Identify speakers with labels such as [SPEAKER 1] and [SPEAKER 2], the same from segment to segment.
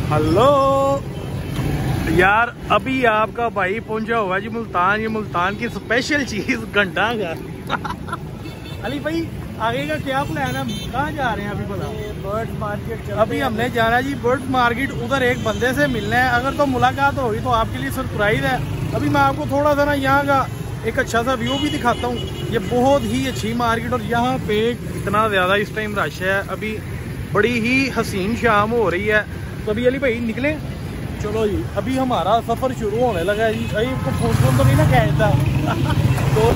[SPEAKER 1] Hello यार, अभी आपका भाई पहुंचा हुआ जी मुल्तान। ये मुल्तान की स्पेशल चीज घंटा घर। अली भाई आगे का क्या प्लान है, कहाँ जा रहे हैं अभी? बता।
[SPEAKER 2] बर्ड्स मार्केट
[SPEAKER 1] अभी हमने जाना जी बर्ड्स मार्केट। उधर एक बंदे से मिलना है, अगर तो मुलाकात होगी तो आपके लिए सरप्राइज है। अभी मैं आपको थोड़ा सा ना यहाँ का एक अच्छा सा व्यू भी दिखाता हूँ। ये बहुत ही अच्छी मार्केट और यहाँ पे इतना ज़्यादा इस टाइम रश है। अभी बड़ी ही हसीन शाम हो रही है। तो अभी अली भाई निकले, चलो जी। अभी हमारा सफ़र शुरू होने लगा है जी। भाई को फोन तो नहीं ना कहता तो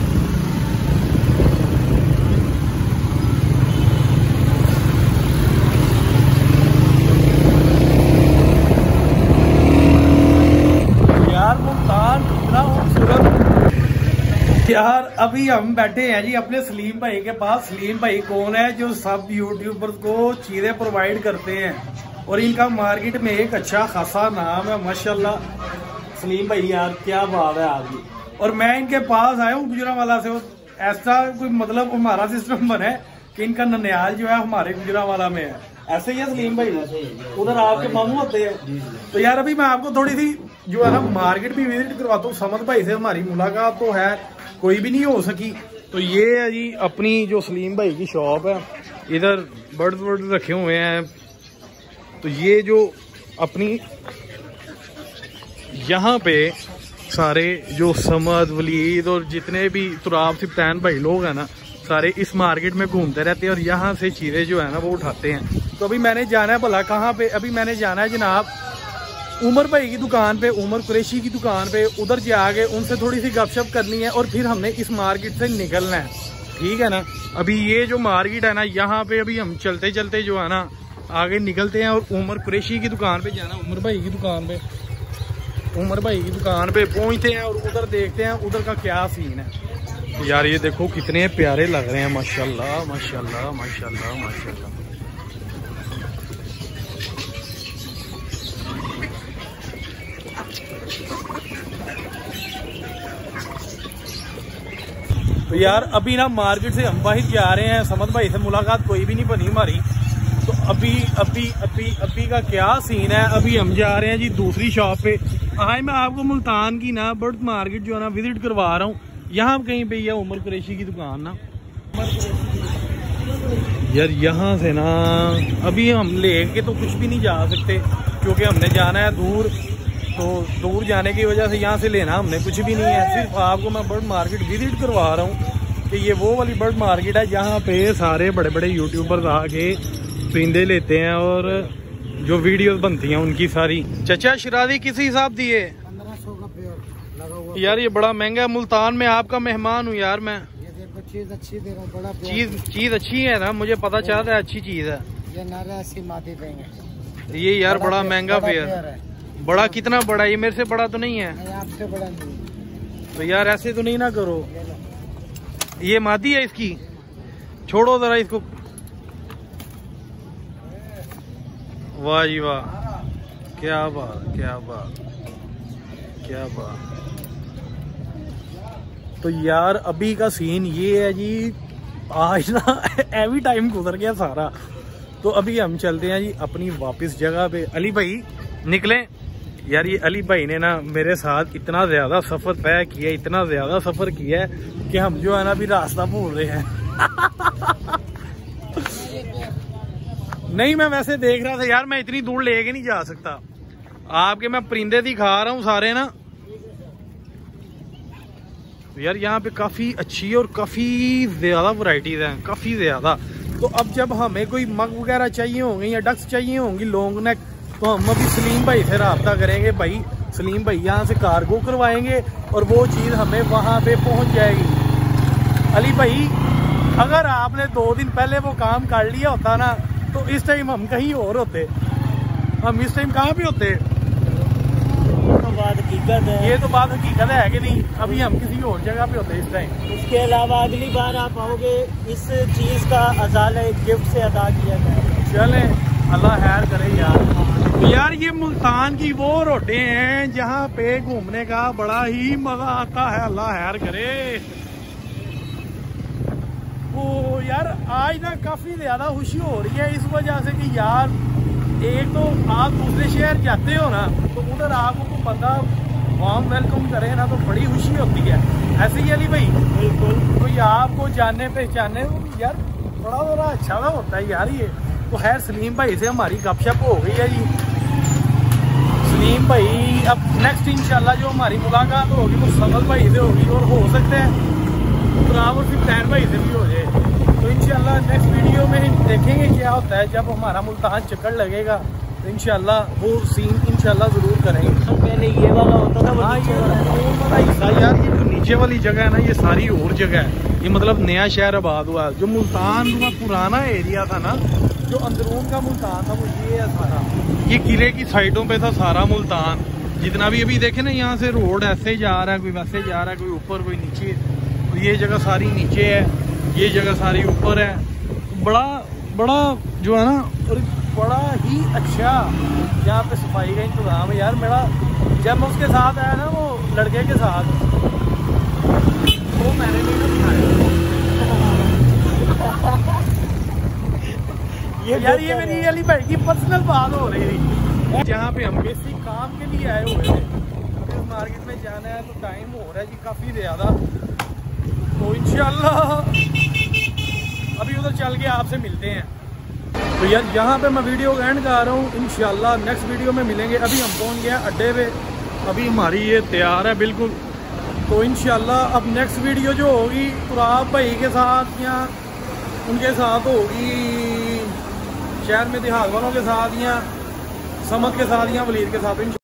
[SPEAKER 1] यार मुल्तान कितना खूबसूरत। यार अभी हम बैठे हैं जी अपने सलीम भाई के पास। सलीम भाई कौन है? जो सब यूट्यूबर्स को चीज़ें प्रोवाइड करते हैं और इनका मार्केट में एक अच्छा खासा नाम है माशाल्लाह। सलीम भाई यार क्या बात है आपकी। और मैं इनके पास आया हूँ गुजरांवाला से। ऐसा कोई मतलब हमारा सिस्टम बना है कि इनका ननियाल जो है हमारे गुजरांवाला में है। ऐसे ही है सलीम भाई, उधर आपके मामू होते हैं। तो यार अभी मैं आपको थोड़ी सी जो है ना मार्केट भी विजिट करवाता हूँ। समद भाई से हमारी मुलाकात तो है, कोई भी नहीं हो सकी। तो ये है जी अपनी जो सलीम भाई की शॉप है। इधर बर्ड्स रखे हुए हैं। तो ये जो अपनी यहाँ पे सारे जो समद वलीद और जितने भी तुराब सिप्तान भाई लोग हैं ना, सारे इस मार्केट में घूमते रहते हैं और यहाँ से चीज़ें जो है ना वो उठाते हैं। तो अभी मैंने जाना है भला कहाँ पे? अभी मैंने जाना है जनाब उमर भाई की दुकान पे, उमर कुरैशी की दुकान पे। उधर जाके उनसे थोड़ी सी गपशप करनी है और फिर हमने इस मार्केट से निकलना है, ठीक है ना। अभी ये जो मार्केट है ना, यहाँ पे अभी हम चलते चलते जो है ना आगे निकलते हैं और उमर कुरैशी की दुकान पे जाना। उमर भाई की दुकान पे पहुँचते हैं और उधर देखते हैं उधर का क्या सीन है। तो यार ये देखो कितने प्यारे लग रहे हैं माशाल्लाह माशाल्लाह माशाल्लाह माशाल्लाह। तो यार अभी ना मार्केट से हम बाहर जा रहे हैं। समद भाई से मुलाकात कोई भी नहीं बनी हमारी। तो अभी का क्या सीन है? अभी हम जा रहे हैं जी दूसरी शॉप पे। आज मैं आपको मुल्तान की ना बर्ड्स मार्केट जो है ना विजिट करवा रहा हूँ। यहाँ कहीं पे है उमर कुरैशी की दुकान ना। यार यहाँ से ना अभी हम लेके तो कुछ भी नहीं जा सकते क्योंकि हमने जाना है दूर। तो दूर जाने की वजह से यहाँ से लेना हमने कुछ भी नहीं है। सिर्फ आपको मैं बर्ड मार्केट विजिट करवा रहा हूँ कि ये वो वाली बर्ड मार्केट है जहाँ पे सारे बड़े बड़े यूट्यूबर्स आके परिंदे लेते हैं और जो वीडियोस बनती हैं उनकी सारी। चचा शरादी किस हिसाब दिए?
[SPEAKER 2] 1500 का पेयर लगा हुआ।
[SPEAKER 1] यार ये बड़ा महंगा है। मुल्तान में आपका मेहमान हूँ यार मैं।
[SPEAKER 2] ये देखो चीज अच्छी दे रहा हूँ, बड़ा
[SPEAKER 1] चीज अच्छी है ना, मुझे पता चल रहा है अच्छी चीज है।
[SPEAKER 2] ये 89 मादी देंगे।
[SPEAKER 1] ये यार बड़ा महंगा पेयर है। बड़ा कितना बड़ा? ये मेरे से बड़ा तो नहीं है?
[SPEAKER 2] आपसे बड़ा नहीं।
[SPEAKER 1] तो यार ऐसे तो नहीं ना करो। ये मादी है इसकी, छोड़ो जरा इसको। वाह जी वाह, क्या बात क्या बात क्या बात। तो यार अभी का सीन ये है जी, आज ना एवी टाइम गुजर गया सारा। तो अभी हम चलते हैं जी अपनी वापस जगह पे। अली भाई निकले। यार ये अली भाई ने ना मेरे साथ इतना ज्यादा सफर तय किया, इतना ज्यादा सफर किया है कि हम जो है ना अभी रास्ता भूल रहे हैं। नहीं मैं वैसे देख रहा था यार, मैं इतनी दूर लेके नहीं जा सकता आपके। मैं परिंदे दिखा रहा हूँ सारे ना। यार यहाँ पे काफी अच्छी और काफी ज्यादा वैरायटीज हैं, काफी ज्यादा। तो अब जब हमें कोई मग वगैरह चाहिए होंगे या डक्स चाहिए होंगी लॉन्ग नेक, तो हम अभी सलीम भाई से रब्ता करेंगे। भाई सलीम भाई यहाँ से कार्गो करवाएंगे और वो चीज़ हमें वहाँ पे पहुँच जाएगी। अली भाई अगर आपने 2 दिन पहले वो काम कर लिया होता ना, तो इस टाइम हम कहीं और होते। हम इस टाइम कहाँ पे होते?
[SPEAKER 2] तो बात हकीकत है।
[SPEAKER 1] ये तो बात हकीकत है कि नहीं? अभी हम किसी और जगह पे होते इस टाइम।
[SPEAKER 2] उसके अलावा अगली बार आप आओगे इस चीज का अजाला एक गिफ्ट से अदा किया जाएगा।
[SPEAKER 1] चले अल्लाह खैर करे यार। यार ये मुल्तान की वो रोडें हैं जहाँ पे घूमने का बड़ा ही मजा आता है। अल्लाह खैर करे। वो यार आज ना काफी ज्यादा खुशी हो रही है इस वजह से कि यार एक तो आप दूसरे शहर जाते हो ना, तो उधर आपको कोई बंदा वार्म वेलकम करे ना, तो बड़ी खुशी होती है। ऐसे ही अली भाई,
[SPEAKER 2] बिल्कुल,
[SPEAKER 1] कोई आपको जाने पहचाने यार बड़ा अच्छा ना होता है यार ये। तो खैर सलीम भाई से हमारी गपशप हो गई है जी। सलीम भाई अब नेक्स्ट इंशाल्लाह जो हमारी मुलाकात होगी वो समल भाई से होगी, और हो सकता है तुराब और फिर भाई से भी हो जाए। तो इंशाल्लाह नेक्स्ट वीडियो में देखेंगे क्या होता है जब हमारा मुल्तान चक्कर लगेगा, तो इंशाल्लाह वो सीन इंशाल्लाह ज़रूर करेंगे।
[SPEAKER 2] तो पहले ये वाला होता था,
[SPEAKER 1] हाँ ये वाला हिस्सा यार, ये जो नीचे वाली जगह है ना, ये सारी और जगह है। ये मतलब नया शहर आबाद हुआ है। जो मुल्तान का पुराना एरिया था ना, जो अंदरून का मुल्तान था, वो ये है सारा। ये किले की साइडों पे था सारा मुल्तान। जितना भी अभी देखे ना, यहाँ से रोड ऐसे जा रहा है, कोई वैसे जा रहा है, कोई ऊपर कोई नीचे। तो ये जगह सारी नीचे है, ये जगह सारी ऊपर है। तो बड़ा जो है ना, और बड़ा ही अच्छा यहाँ पे सफाई का इंतजाम है यार। मेरा जब मैं उसके साथ आया ना, वो लड़के के साथ, वो मैंने नहीं ना दिखाया यार। ये मेरी अली भाई की पर्सनल बात हो रही थी, जहाँ पे हम बेसिक काम के लिए आए हुए थे। अभी मार्केट में जाना है तो टाइम हो रहा है जी काफ़ी ज़्यादा। तो इंशाल्लाह अभी उधर चल के आपसे मिलते हैं। तो यार यहाँ पे मैं वीडियो एंड कर रहा हूँ। इंशाल्लाह नेक्स्ट वीडियो में मिलेंगे। अभी हम पहुँच गए अड्डे पे, अभी हमारी ये तैयार है बिल्कुल। तो इंशाल्लाह अब नेक्स्ट वीडियो जो होगी तुराब भाई के साथ या उनके साथ होगी, शहर में देहात वालों के साथ या समद के साथ या वलीद के साथ।